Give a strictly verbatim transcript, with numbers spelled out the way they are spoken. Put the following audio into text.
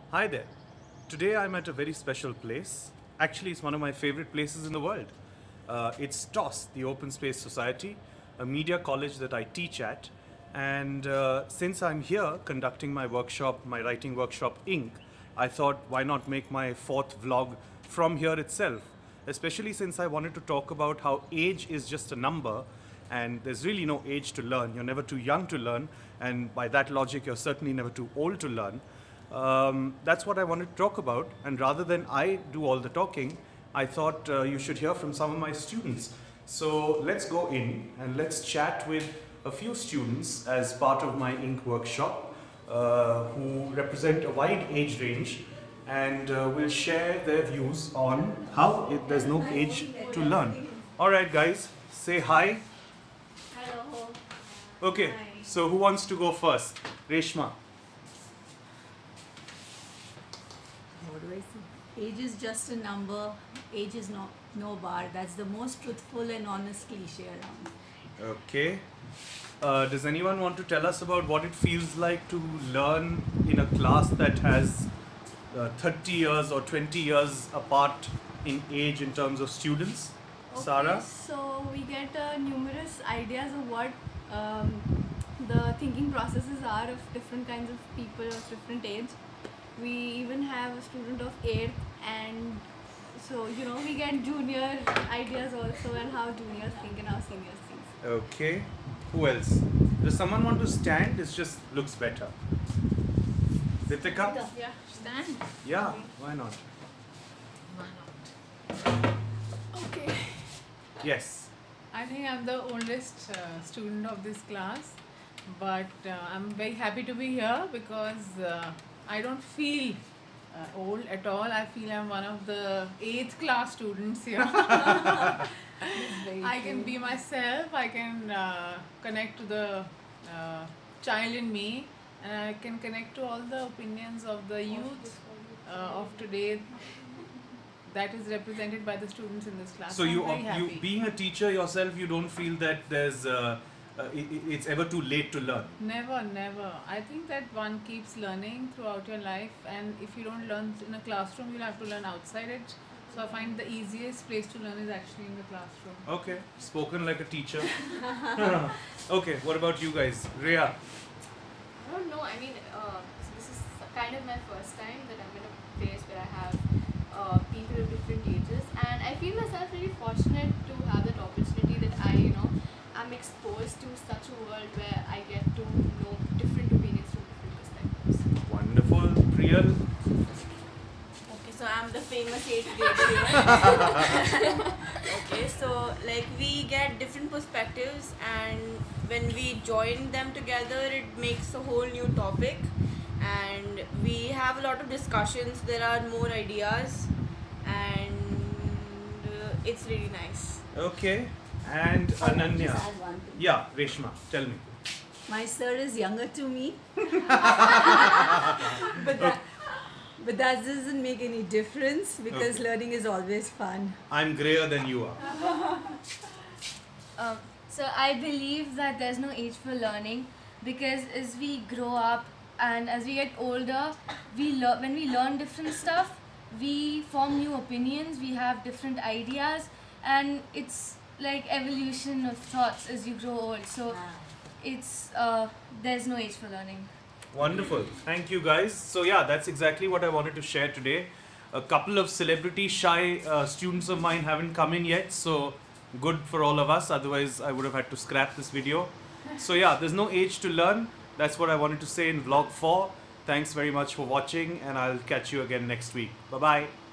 Hi there. Today I'm at a very special place. Actually, it's one of my favorite places in the world. Uh, it's T O S, the Open Space Society, a media college that I teach at. And uh, since I'm here conducting my workshop, my writing workshop, Ink, I thought why not make my fourth vlog from here itself, especially since I wanted to talk about how age is just a number and there's really no age to learn. You're never too young to learn, and by that logic, you're certainly never too old to learn. Um, that's what I wanted to talk about, and rather than I do all the talking, I thought uh, you should hear from some of my students. So let's go in and let's chat with a few students as part of my Ink workshop uh, who represent a wide age range and uh, will share their views on how it, there's no age to learn. All right, guys, say hi. Hello. Okay, so who wants to go first? Reshma. What do I say? Age is just a number. Age is no, no bar. That's the most truthful and honest cliche around. Okay. Uh, does anyone want to tell us about what it feels like to learn in a class that has uh, thirty years or twenty years apart in age in terms of students? Okay, Sarah? so we get uh, numerous ideas of what um, the thinking processes are of different kinds of people of different age. We even have a student of eighth, and so you know we get junior ideas also, and how juniors think and how seniors think. Okay. Who else? Does someone want to stand? It just looks better. Ritika? Yeah, stand. Yeah, why not? Okay, Yes. I think I'm the oldest uh, student of this class, but uh, I'm very happy to be here because uh, I don't feel uh, old at all. I feel I'm one of the eighth class students here. I can be myself, I can uh, connect to the uh, child in me, and I can connect to all the opinions of the youth uh, of today that is represented by the students in this class. So I'm you, very you happy. being a teacher yourself, you don't feel that there's uh, uh, i- i- it's ever too late to learn. Never, never. I think that one keeps learning throughout your life, and if you don't learn in a classroom, you'll have to learn outside it. So I find the easiest place to learn is actually in the classroom. Okay, spoken like a teacher. Okay, what about you guys? Rhea? I don't know. I mean, uh, so this is kind of my first time that I'm in a place where I have uh, people of different ages, and I feel myself really fortunate to have that opportunity that I, you know, I'm exposed to such a world where I get to know different opinions from different perspectives. Wonderful. Priyal? Okay, so I'm the famous eighth grader here. Okay, so like we get different perspectives, and when we join them together, it makes a whole new topic, and we have a lot of discussions. There are more ideas, and uh, it's really nice. Okay. And Ananya? Just add one thing. Yeah, Reshma, tell me. My sir is younger to me. but that but that doesn't make any difference because Okay. learning is always fun. I'm grayer than you are. Um, so I believe that there's no age for learning because as we grow up and as we get older, we learn when we learn different stuff, we form new opinions, we have different ideas, and it's like evolution of thoughts as you grow old. So it's uh, there's no age for learning. Wonderful. Thank you, guys. So yeah, that's exactly what I wanted to share today. A couple of celebrity shy uh, students of mine haven't come in yet, so good for all of us. Otherwise, I would have had to scrap this video. So yeah, there's no age to learn. That's what I wanted to say in vlog four. Thanks very much for watching, and I'll catch you again next week. Bye-bye.